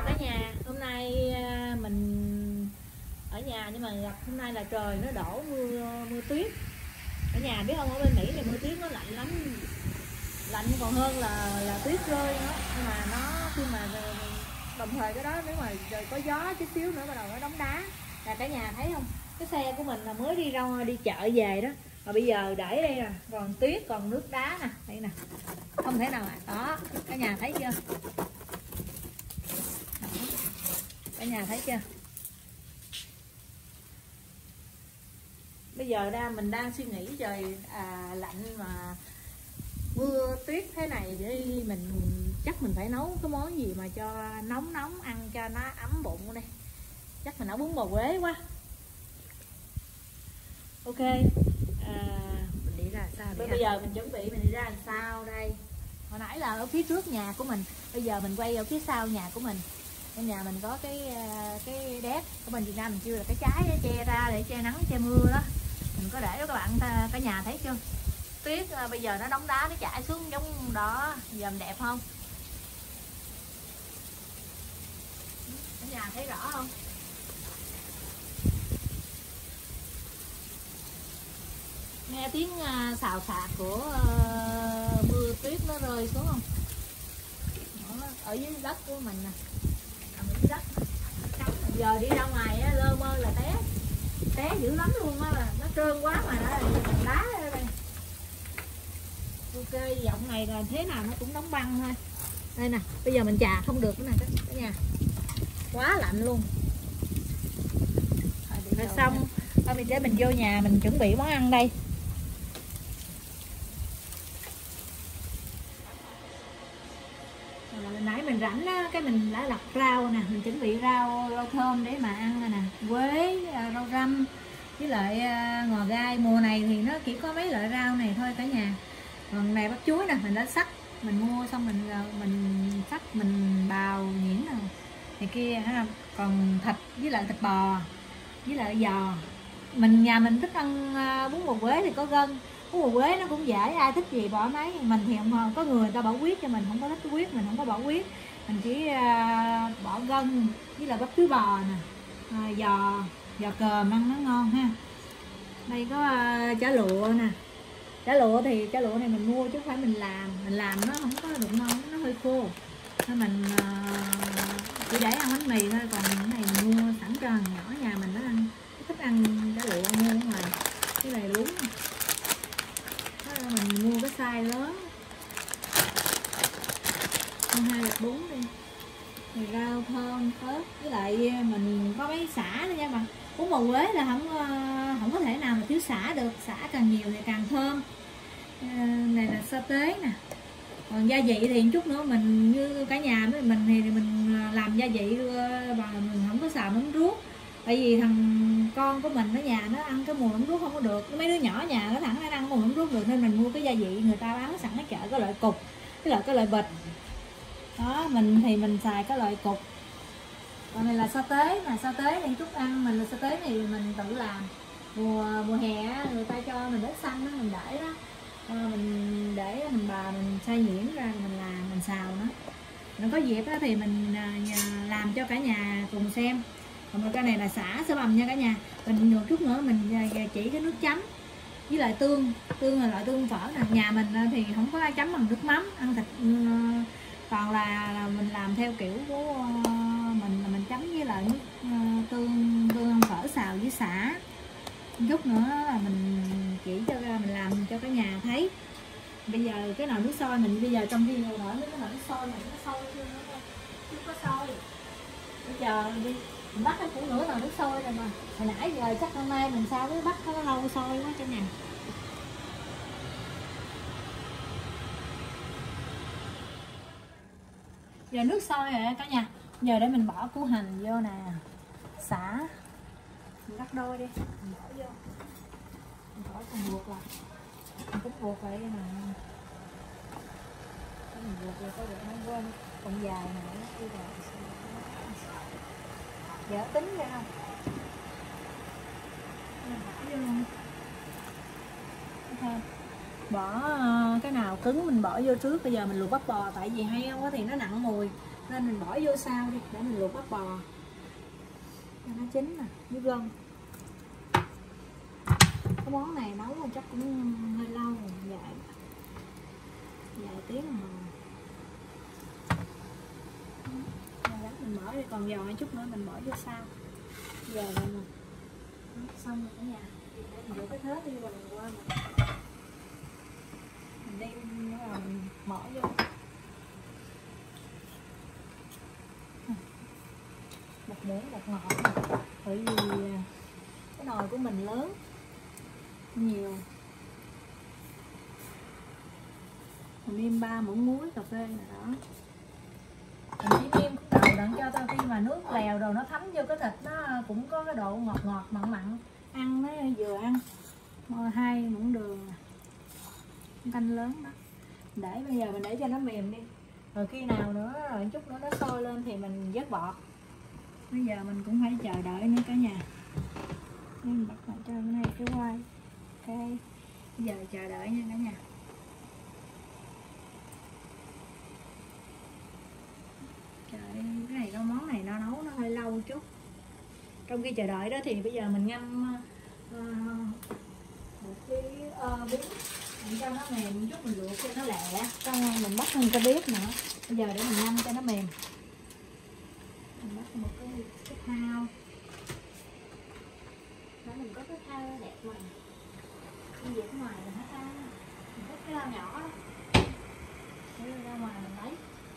cả nhà. Hôm nay mình ở nhà nhưng mà gặp hôm nay là trời nó đổ mưa tuyết. Ở nhà biết không, ở bên Mỹ thì mưa tuyết nó lạnh lắm, lạnh còn hơn là tuyết rơi nữa. Nhưng mà nó khi mà đồng thời cái đó nếu mà trời có gió chút xíu nữa bắt đầu nó đóng đá. Là cả nhà thấy không, cái xe của mình là mới đi chợ về đó, mà bây giờ để đây nè, còn tuyết còn nước đá nè, đây nè, không thể nào đó cả nhà thấy chưa? Cả nhà thấy chưa? Bây giờ mình đang suy nghĩ trời lạnh mà mưa tuyết thế này, để mình chắc mình phải nấu cái món gì mà cho nóng nóng ăn cho nó ấm bụng đây. Chắc mình nấu bún bò Huế quá. Ok, mình đi ra sao bây giờ mình chuẩn bị mình đi ra làm sao đây. Hồi nãy là ở phía trước nhà của mình, bây giờ mình quay ở phía sau nhà của mình. Ở nhà mình có cái đét của bên Việt Nam mình kêu là cái trái che ra để che nắng che mưa đó, mình có để đó các bạn. Cả nhà thấy chưa, tuyết bây giờ nó đóng đá nó chảy xuống giống đó, giờ đẹp không? Cả nhà thấy rõ không? Nghe tiếng xào xạc của mưa tuyết nó rơi xuống không? Đó, ở dưới đất của mình nè, ở dưới đất. Giờ đi ra ngoài lơ mơ là té dữ lắm luôn á, nó trơn quá mà đã đá ở đây. Ok, giọng này là thế nào nó cũng đóng băng thôi. Đây nè, bây giờ mình chà không được nữa nè cả nhà, quá lạnh luôn. Rồi xong thôi mình để mình vô nhà mình chuẩn bị món ăn đây. Nãy mình rảnh á, cái mình đã lặt rau nè, mình chuẩn bị rau thơm để mà ăn nè, quế, rau răm với lại ngò gai. Mùa này thì nó chỉ có mấy loại rau này thôi cả nhà. Còn này bắp chuối nè, mình đã sắc, mình mua xong mình sắc mình bào nhuyễn nè này kia ha. Còn thịt với lại thịt bò với lại giò. Nhà mình thích ăn bún bò Huế thì có gân. Bún bò Huế nó cũng dễ, ai thích gì bỏ nấy. Mình thì không, có người ta bỏ huyết cho mình không có thích cái huyết, mình không có bỏ huyết, mình chỉ bỏ gân với lại bắp chuối bò nè, giò cơm ăn nó ngon ha. Đây có chả lụa nè. Chả lụa này mình mua chứ không phải mình làm nó không có được ngon, nó hơi khô nên mình chỉ để ăn bánh mì thôi. Còn cái này mình mua sẵn cho nhỏ nhà mình nó ăn, thích ăn chả lụa mua ở ngoài. Cái này đúng, mình mua cái size lớn, mua 2 bịch bún đi. Rồi rau thơm ớt, với lại mình có mấy sả nữa nha. Mà bún bò Huế là không có thể nào mà thiếu sả được, sả càng nhiều thì càng thơm. Này là sa tế nè. Còn gia vị thì chút nữa mình như cả nhà với mình thì mình làm gia vị mà mình không có xào mắm ruốc. Tại vì thằng con của mình ở nhà nó ăn cái mùi mắm ruốc không có được, mấy đứa nhỏ nhà nó thẳng nó ăn mùi mắm ruốc được, nên mình mua cái gia vị người ta bán sẵn ở chợ, cái loại cục với lại cái loại bịch đó. Mình thì mình xài cái loại cục. Còn này là sa tế nè, sa tế này chút ăn mình là sa tế này mình tự làm. Mùa hè người ta cho mình đất xanh đó, mình để đó, mình để mình mình xay nhuyễn ra mình làm, mình xào nó. Mình có dịp đó thì mình làm cho cả nhà cùng xem. Còn cái này là sả bằm nha cả nhà. Mình một chút nữa mình chỉ cái nước chấm với lại tương là loại tương phở nè. Nhà mình thì không có ai chấm bằng nước mắm, ăn thịt còn là mình làm theo kiểu của mình, là mình chấm với lại nước tương phở xào với sả. Chút nữa là mình chỉ cho mình làm cho cả nhà thấy. Bây giờ cái nồi nước sôi mình bây giờ trong khi ngồi đợi cái nồi nước sôi này nó sôi chưa có sôi. Bây giờ đi mình bắt nó cũng nửa nồi nước sôi rồi mà. Hồi nãy giờ chắc hôm nay mình sao mới bắt nó lâu sôi quá cả nhà. Giờ nước sôi rồi cả nhà. Giờ để mình bỏ củ hành vô nè, xả mình cắt đôi đi, mình bỏ vô, mình bỏ còn buộc lại, mình cũng buộc lại cái này, mình buộc lại có được không, quên còn dài nữa đi rồi. Giờ tính ra không, mình bỏ vô luôn. Okay. Bỏ cái nào cứng mình bỏ vô trước. Bây giờ mình luộc bắp bò, tại vì hay không thì nó nặng mùi, nên mình bỏ vô sau đi để mình luộc bắp bò cho nó chín nè với gân. Cái món này nấu chắc cũng hơi lâu rồi, vài tiếng đồng hồ. Mình bỏ đi, còn giòn chút nữa mình bỏ vô sau. Giờ đây nè, xong rồi cả nhà. Để mình rửa cái thớt đi rồi mình qua mình đem mình bỏ vô. Bột muỗng, bột ngọt, bởi vì cái nồi của mình lớn nhiều. Mình nêm 3 muỗng muối cà phê này đó. Mình chỉ nêm khúc đầu đặng cho tao khi mà nước lèo rồi nó thấm vô cái thịt nó cũng có cái độ ngọt ngọt mặn mặn, ăn nó vừa ăn. 2 muỗng đường, canh lớn đó. Để bây giờ mình để cho nó mềm đi. Rồi khi nào nữa rồi chút nữa nó sôi lên thì mình vớt bọt. Bây giờ mình cũng phải chờ đợi nữa cả nhà. Mình bắt lại cho cái này cái quay. Ok. Bây giờ chờ đợi nha cả nhà. Trời ơi, cái này cái món này nó nấu nó hơi lâu chút. Trong khi chờ đợi đó thì bây giờ mình ngâm một cái bún để cho nó mềm chút, mình luộc cho nó lẹ, xong mình bắt lên cái bếp nữa. Bây giờ để mình ngâm cho nó mềm. Mình bắt một cái thao. Đó, mình có cái thao đẹp mà. Đi về ngoài mình hết ra. Mình có cái lao nhỏ đó. Để ra ngoài mình lấy.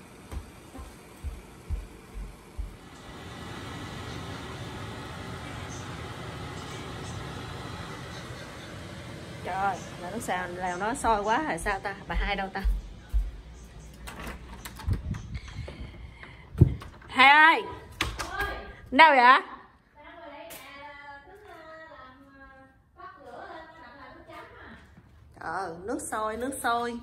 Trời ơi, là nước sao lèo nó sôi quá rồi sao ta? Bà Hai đâu ta? Hai ơi! Đâu vậy? Trời ơi, nước sôi, nước sôi.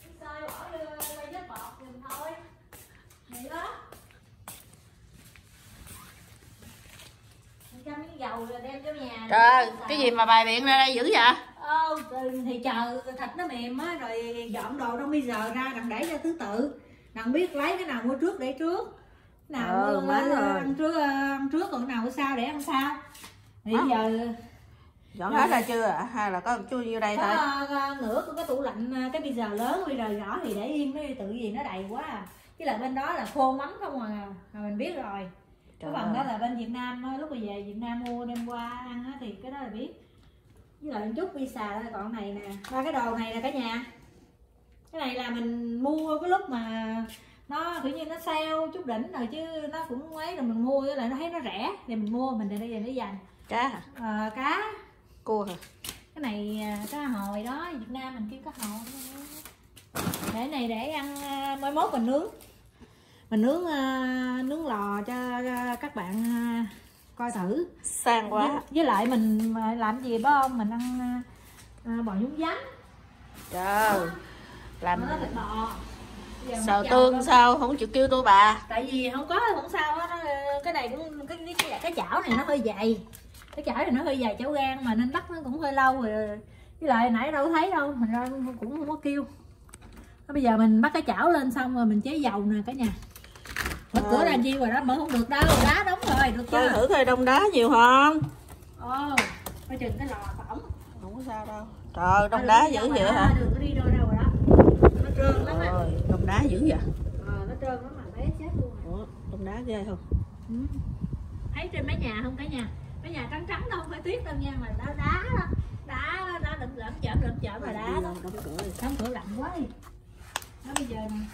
Dầu rồi đem cho nhà. Trời ơi, cái gì mà bài biện ra đây dữ vậy? Thì chờ thịt nó mềm á rồi dọn đồ trong bây giờ ra đặng để cho thứ tự, đặng biết lấy cái nào mua trước để trước, cái nào ăn trước còn cái nào sau để ăn sau. Thì giờ dọn hết ra chưa ạ? Hay là có chui vô đây thôi? Nửa của cái tủ lạnh, cái bây giờ lớn bây giờ nhỏ thì để yên, nó tự gì nó đầy quá à. Chứ là bên đó là khô mắm không à, mình biết rồi. Cái phần đó là bên Việt Nam, lúc mà về Việt Nam mua đem qua ăn á, thì cái đó là biết. Với lại chút vi xà đây, còn này nè, ba cái đồ này là cả nhà. Cái này là mình mua cái lúc mà nó kiểu như nó sale chút đỉnh rồi, chứ nó cũng mấy rồi mình mua với lại nó thấy nó rẻ thì mình mua, mình để để dành. Cá hả? Cá, cua hả? cái này cá hồi đó, Việt Nam mình kêu cá hồi. Để này để ăn mai mốt mình nướng. Mình nướng lò cho các bạn coi thử. Sang quá. Với lại mình làm gì đó không? Mình ăn bò nhúng giấm. Trời ơi. Làm thịt bò. xào tương sao không chịu kêu tôi bà? Tại vì không sao á, cái này cũng cái chảo này nó hơi dày. Cái chảo này nó hơi dài chảo gan mà nên bắt nó cũng hơi lâu rồi. Với lại nãy đâu thấy đâu, mình ra cũng không có kêu. Bây giờ mình bắt cái chảo lên xong rồi mình chế dầu nè cả nhà. Mở cửa ra chi rồi đó, mở không được đâu, đá đóng rồi, được chưa? Coi thử coi đông đá nhiều không? Coi chừng cái lò phỏng. Không có sao đâu. Trời ơi, đông đá dữ vậy hả? Đừng có đi đâu rồi đó. Nó trơn lắm á. Đông đá dữ vậy? Nó trơn lắm mà bé chết luôn. Ủa, đông đá ghê không? Thấy trên mấy nhà không cả nhà? Mấy nhà trắng trắng đâu, không phải tuyết đâu nha, mà đá đó. Đá lượm chởm mà đá đó. Đóng cửa lạnh quá đi. Đó bây giờ nè.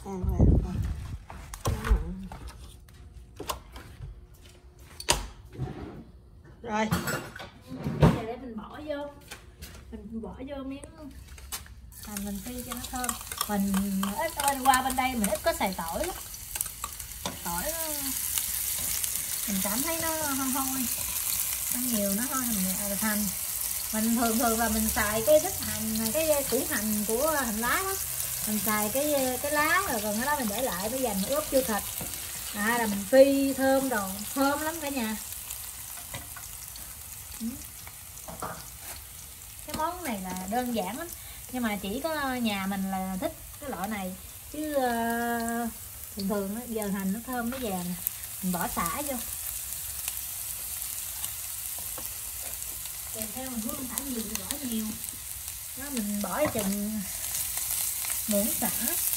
Rồi. Bây giờ để mình bỏ vô. Mình bỏ vô miếng hành mình phi cho nó thơm. Mình ít qua bên đây mình ít có xài tỏi lắm. Tỏi nó, mình cảm thấy nó hôi. Ăn nhiều nó thôi mình hành. Mình thường là mình xài cái đít hành, cái củ hành của hành lá đó. Mình xài cái lá rồi còn cái đó mình để lại mới dành ướp vô thịt. Là mình phi thơm đồ, thơm lắm cả nhà. Cái món này là đơn giản lắm, nhưng mà chỉ có nhà mình là thích cái loại này, chứ Thường thường á, giờ hành nó thơm nó vàng nè, mình bỏ sả vô. Kèm theo mình muốn thả nhiều thì bỏ nhiều. Đó, mình bỏ chừng muỗng sả.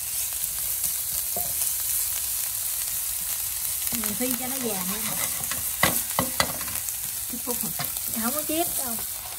Mình phi cho nó vàng lên. Phút rồi. Không có chiết đâu.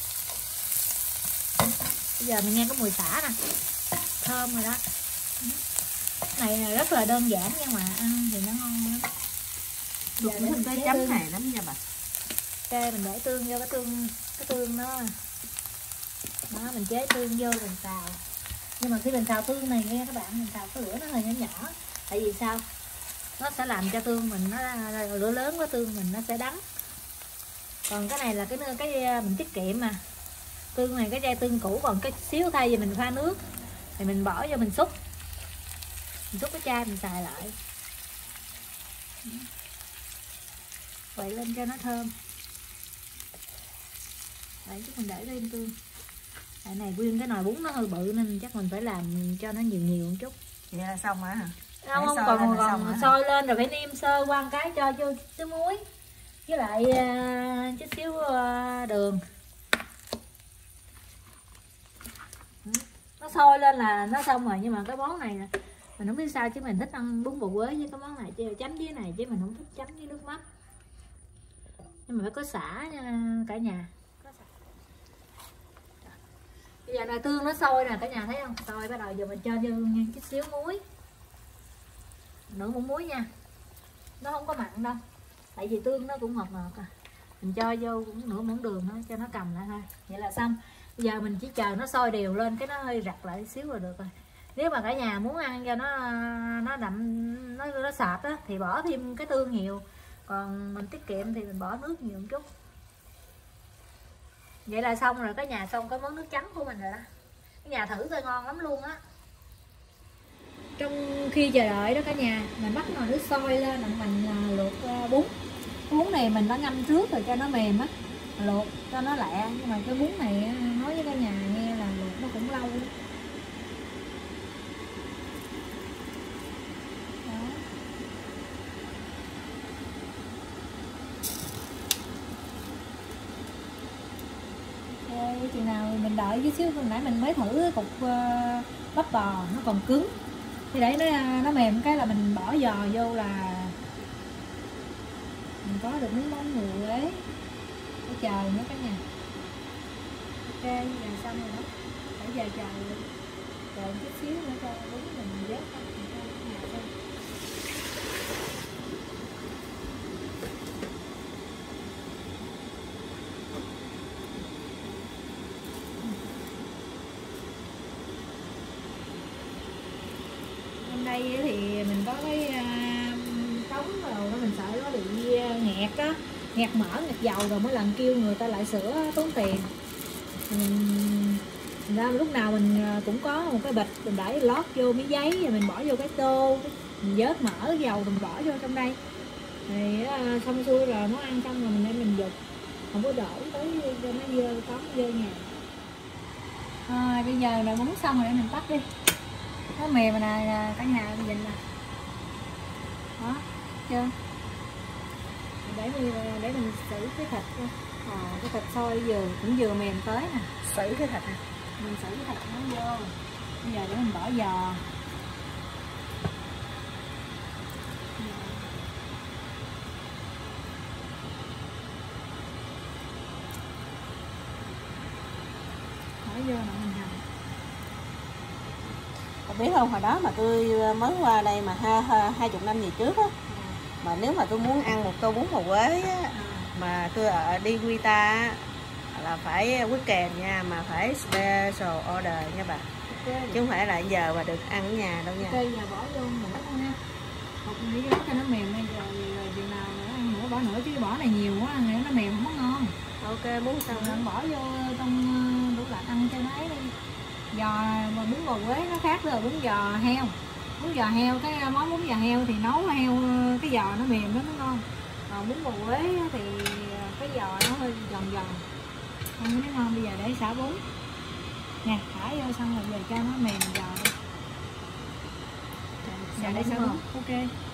Bây giờ mình nghe có mùi sả nè, thơm rồi đó. Cái này rất là đơn giản nhưng mà ăn thì nó ngon lắm. Giờ để mình cái chấm này lắm nha bà. Ok, mình để tương vô, cái tương đó. Đó, mình chế tương vô mình xào. Nhưng mà khi mình xào tương này nghe các bạn, mình xào cái lửa nó hơi nhỏ nhỏ. Tại vì sao? Nó sẽ làm cho tương mình nó lửa lớn quá tương mình nó sẽ đắng. Còn cái này là cái mình tiết kiệm mà. Tương này cái chai tương cũ, còn cái xíu thay vì mình pha nước thì mình bỏ vô mình xúc. Mình xúc cái chai mình xài lại. Vậy lên cho nó thơm. Đấy, chứ mình để thêm tương. Cái này nguyên cái nồi bún nó hơi bự nên chắc mình phải làm cho nó nhiều một chút. Vậy là xong rồi hả? Không, còn sôi lên rồi phải nêm sơ qua một cái cho vô chút muối với lại chút xíu đường. Nó sôi lên là nó xong rồi. Nhưng mà cái món này nè, mình không biết sao chứ mình thích ăn bún bò Quế với cái món này chứ chấm với này, chứ mình không thích chấm với nước mắm. Nhưng mà phải có sả nha cả nhà. Bây giờ nồi tương nó sôi nè cả nhà thấy không? Sôi bắt đầu giờ mình cho vô chút xíu muối, nửa muỗng muối nha. Nó không có mặn đâu, tại vì tương nó cũng ngọt ngọt à. Mình cho vô cũng nửa muỗng đường đó, cho nó cầm lại thôi. Vậy là xong. Bây giờ mình chỉ chờ nó sôi đều lên cái nó hơi rặt lại xíu là được rồi. Nếu mà cả nhà muốn ăn cho nó đậm, nó sệt á thì bỏ thêm cái tương nhiều. Còn mình tiết kiệm thì mình bỏ nước nhiều một chút. Vậy là xong rồi cả nhà, xong cái món nước chấm của mình rồi đó. Cả nhà thử coi ngon lắm luôn á. Trong khi chờ đợi đó cả nhà, mình bắt nồi nước sôi lên là mình luộc bún. Bún này mình đã ngâm trước rồi cho nó mềm á, luộc cho nó lẹ. Nhưng mà cái bún này nói với cả nhà nghe là luộc nó cũng lâu đó. Ok, chừng nào mình đợi chút xíu, hồi nãy mình mới thử cục bắp bò nó còn cứng thì để nó mềm cái là mình bỏ giò vô là mình có được miếng món người ấy. Để chờ nữa cả nhà. Ok, giờ xong rồi đó. Để giờ chờ chút xíu nữa cho bún mình rớt ra. Bên đây thì mình có cái trống rồi đó, mình sợ nó bị nghẹt á, nghẹt mỡ, nghẹt dầu rồi mỗi lần kêu người ta lại sửa tốn tiền. Ra lúc nào mình cũng có một cái bịch mình để lót vô miếng giấy rồi mình bỏ vô cái tô, mình vớt mỡ dầu mình bỏ vô trong đây thì xong xuôi rồi món ăn xong rồi mình để mình dục, không có đổ tới cho nó dơ tóm dơ nhà. Bây giờ là bún xong rồi để mình tắt đi. Nó mềm nè cả nhà mình nhìn nè. Đó, chưa? Để mình xử cái thịt thôi. Cái thịt sôi cũng vừa mềm tới nè. Xử cái thịt nè. Mình xử cái thịt nó vô. Bây giờ để mình bỏ giò. Bỏ vô là mình hầm. Bạn biết không, hồi đó mà tôi mới qua đây mà 20 năm về trước á, mà nếu mà tôi muốn ăn một tô bún bò Quế á, mà tôi đi Guita á, là phải quýt kèm nha, mà phải special order nha bà. Okay. Chứ không phải là giờ mà được ăn ở nhà đâu nha. Ok, giờ bỏ vô nữa thôi nha. Một miếng rớt cho nó mềm lên rồi chừng nào nữa ăn nữa bỏ nữa, chứ bỏ này nhiều quá ăn nó mềm không có ngon. Ok, muốn xong rồi bỏ vô trong tủ lạnh ăn cho nó ấy đi. Giò mà bún bò Quế nó khác rồi bún giò heo. Bún giò heo, cái món bún giò heo thì nấu heo cái giò nó mềm đó nó ngon. Còn bún bò Quế thì cái giò nó hơi giòn giòn, ăn nó ngon. Bây giờ để xả bún nè, thả vô xong rồi về cho nó mềm giò đi. Dạ đây sao? Ok.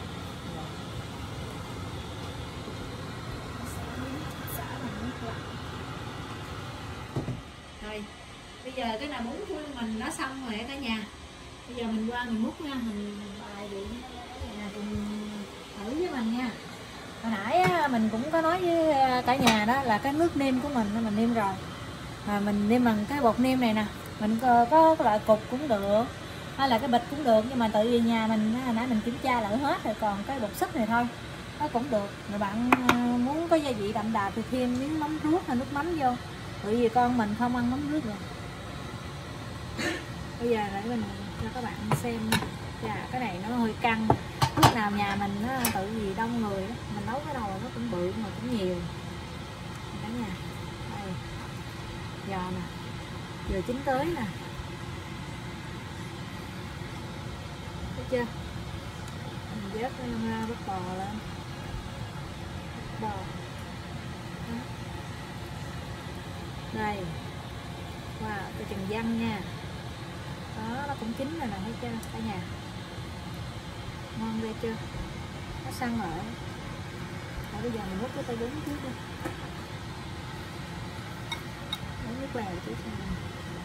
Rồi, bây giờ cái nồi bún của mình đã xong rồi cả nhà. Bây giờ mình qua mình múc nha, mình bài điện cùng thử với mình nha. Hồi nãy á, mình cũng có nói với cả nhà đó là cái nước nêm của mình nêm rồi. Mình nêm bằng cái bột nêm này nè. Mình có cái loại cục cũng được, hay là cái bịch cũng được, nhưng mà tự vì nhà mình hồi nãy mình kiểm tra lại hết rồi, còn cái bột súp này thôi nó cũng được. Rồi bạn muốn có gia vị đậm đà thì thêm miếng mắm ruốc hay nước mắm vô, tự vì con mình không ăn mắm ruốc rồi. Bây giờ để mình cho các bạn xem nha. Cái này nó hơi căng, lúc nào nhà mình nó tự vì đông người đó, mình nấu cái nồi nó cũng bự mà cũng nhiều cả nhà. Đây giò nè, vừa chín tới nè, thấy chưa? Mình vớt bắp bò lên, bắp bò đó. Đây, wow, cái chừng văng nha, đó nó cũng chín rồi nè, thấy chưa cả nhà, ngon ghê chưa, nó săn rồi. Rồi bây giờ mình múc cái tay bún trước đi, lấy nước lèo trước cho mình.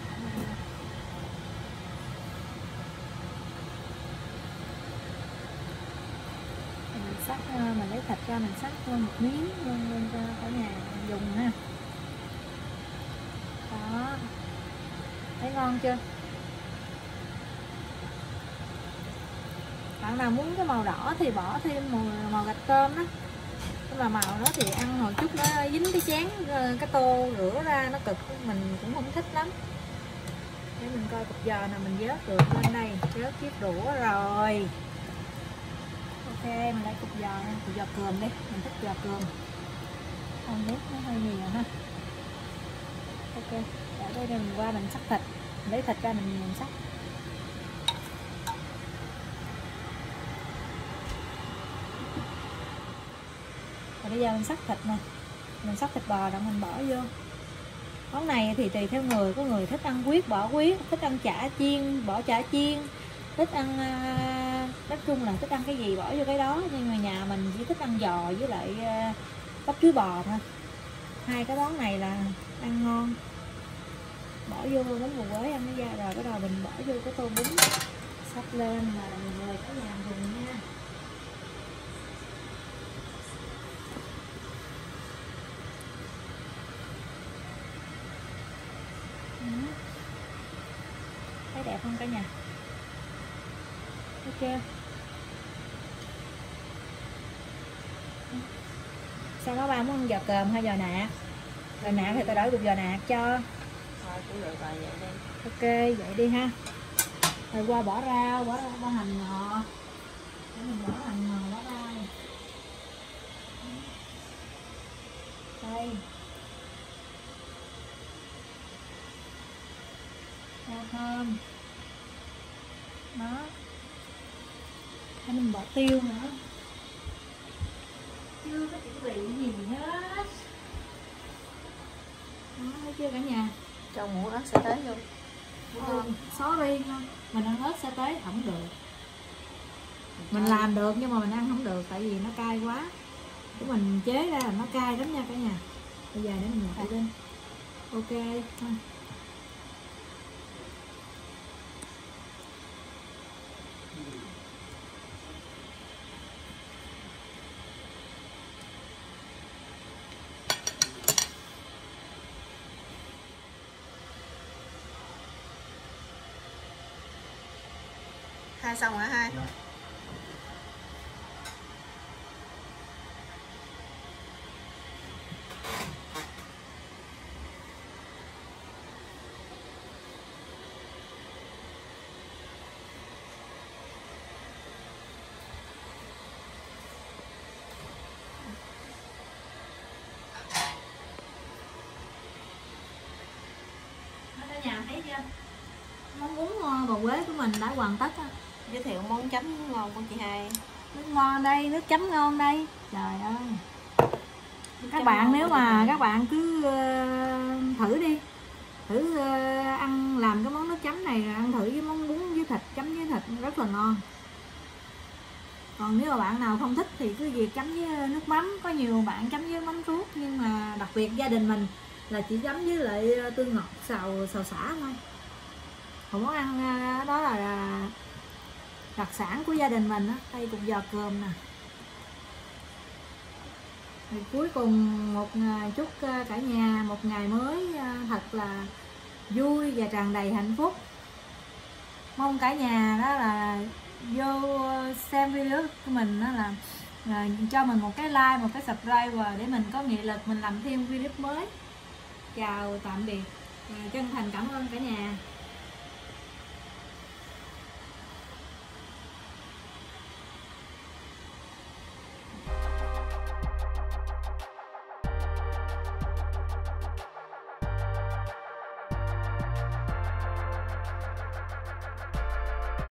Mình sắc, mình lấy thịt ra mình sắc một miếng lên cho cả nhà dùng ha. Đó, thấy ngon chưa? Bạn nào muốn cái màu đỏ thì bỏ thêm màu gạch tôm đó, nhưng mà màu đó thì ăn hồi chút nó dính cái chén cái tô rửa ra nó cực, mình cũng không thích lắm. Để mình coi cục giò nào mình vớt được lên đây, vớt chiếc đũa rồi. Ok, mình lấy cục giò nha, cục giò cườm đi, mình thích giò cườm, không nước nó hơi nhiều ha. Ok, ở đây mình qua mình sắc thịt, mình lấy thịt ra mình sắc. Rồi bây giờ mình sắc thịt nè, mình sắc thịt bò rồi mình bỏ vô. Món này thì tùy theo người, có người thích ăn huyết bỏ huyết, thích ăn chả chiên bỏ chả chiên, thích ăn nói chung là thích ăn cái gì bỏ vô cái đó, nhưng mà nhà mình chỉ thích ăn giò với lại bắp chuối bò thôi. Hai cái món này là ăn ngon. Bỏ vô bún bò Huế ăn nó ra rồi, bắt đầu mình bỏ vô cái tô bún sắp lên là mình mời cả nhà dùng nha. Thấy đẹp không cả nhà? Ok. Sao các bạn muốn ăn giò cơm hay giò nạc? Giò nạc thì tôi đổi cục giò nạc cho. Thôi cũng được rồi, vậy đi. Ok, vậy đi ha. Rồi qua bỏ rau, bỏ hành ngò. Để mình bỏ hành ngò, bỏ rau. Đây. Rau thơm. Đó. Để mình bỏ tiêu nữa. Chưa có chuẩn bị gì hết. Đó, thấy chưa cả nhà? Cho muỗng ớt sẽ tới luôn. Sorry nha, mình ăn ớt sẽ tới không được. Mình làm được nhưng mà mình ăn không được tại vì nó cay quá. Của mình chế ra là nó cay lắm nha cả nhà. Bây giờ để mình nhặt lên. Ok ha. Hai xong hả hai? Dạ. Cả nhà thấy chưa? Món bún bò Huế của mình đã hoàn tất. Giới thiệu món chấm ngon của chị Hai. Nước ngon đây, nước chấm ngon đây. Trời ơi. Các bạn nếu mà các bạn cứ thử đi. Thử ăn làm cái món nước chấm này, ăn thử với món bún với thịt, chấm với thịt rất là ngon. Còn nếu mà bạn nào không thích thì cứ việc chấm với nước mắm. Có nhiều bạn chấm với mắm ruốc, nhưng mà đặc biệt gia đình mình là chỉ chấm với lại tương ngọt xào xả thôi. Còn món ăn đó là đặc sản của gia đình mình á. Đây cục giò cơm nè. Thì cuối cùng chúc cả nhà một ngày mới thật là vui và tràn đầy hạnh phúc. Mong cả nhà đó là vô xem video của mình đó là cho mình một cái like, một cái subscribe và để mình có nghị lực mình làm thêm video mới. Chào tạm biệt, chân thành cảm ơn cả nhà.